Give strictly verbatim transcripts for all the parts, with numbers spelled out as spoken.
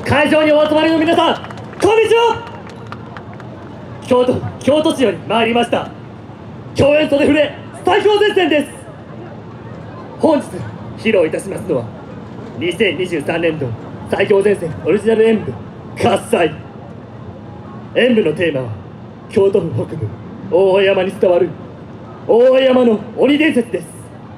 会場にお集まりの皆さん、こんにちは。京都京都市より参りました共演袖触れ最強前線です。本日披露いたしますのはにせんにじゅうさんねん度最強前線オリジナル演舞「喝采」。演舞のテーマは京都府北部大江山に伝わる大江山の鬼伝説です。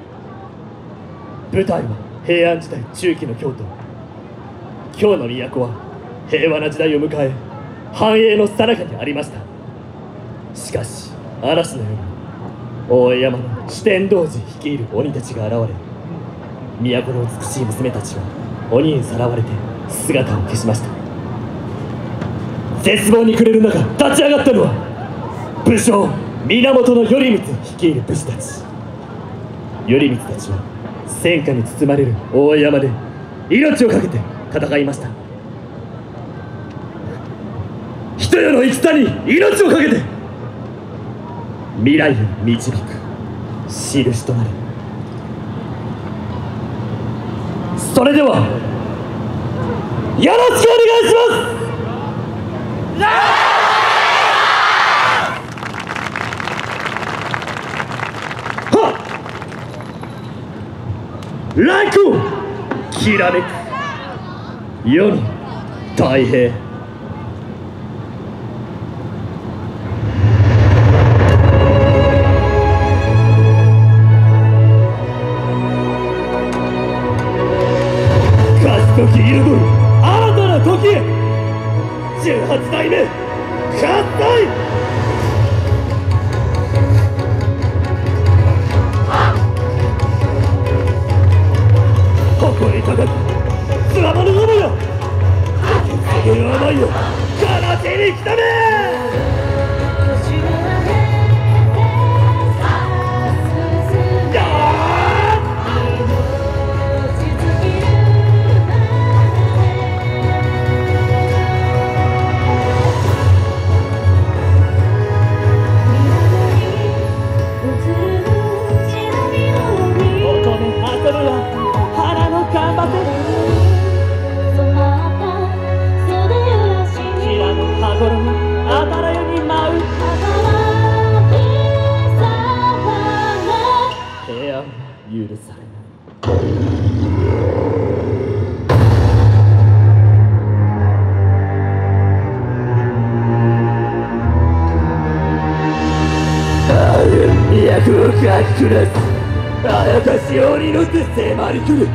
舞台は平安時代中期の京都。京の都は平和な時代を迎え繁栄の最中にありました。しかし嵐の夜、大江山の四天童子率いる鬼たちが現れ、都の美しい娘たちは鬼にさらわれて姿を消しました。絶望に暮れる中立ち上がったのは武将源頼光率いる武士たち。頼光たちは戦火に包まれる大江山で命を懸けて戦いました。人よの戦に命を懸けて未来を導く印となる。それではよろしくお願いします。はっ、来光きらめく世の太平。時彩る新たな時へじゅうはち代目喝采。誇り高くつわものどもよ、受け継ぐ思いを悲しに来ため。許され都をかき下すあやかし鬼の手迫り来る。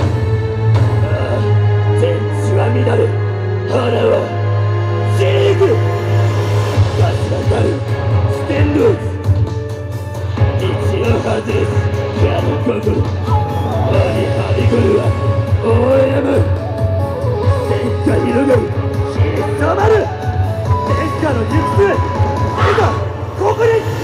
天地は乱れ花は散りゆく。立ち上がる四天童子、道を外す矢の心。鬼はびこるは大江山。天下広がる火に染まる天下の行く末。今ここに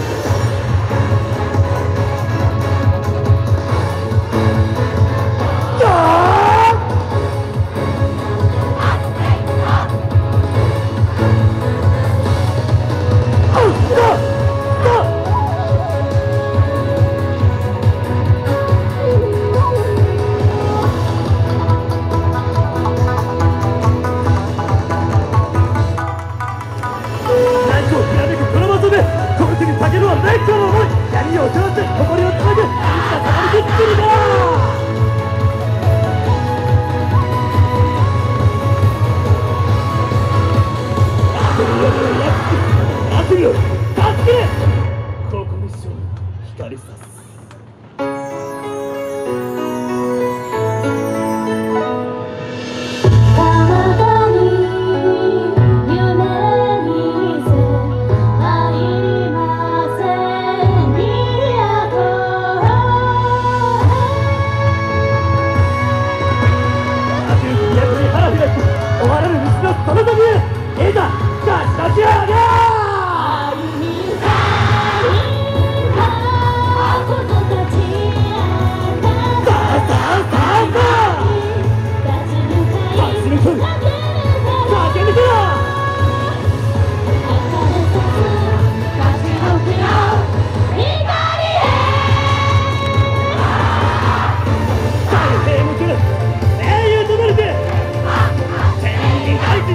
英雄となるて天人相手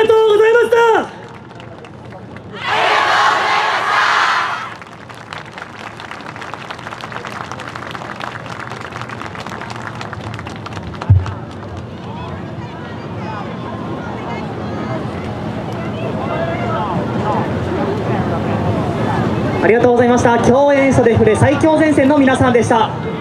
がとうございました。 ありがとうございました。共演袖振れ最強前線の皆さんでした。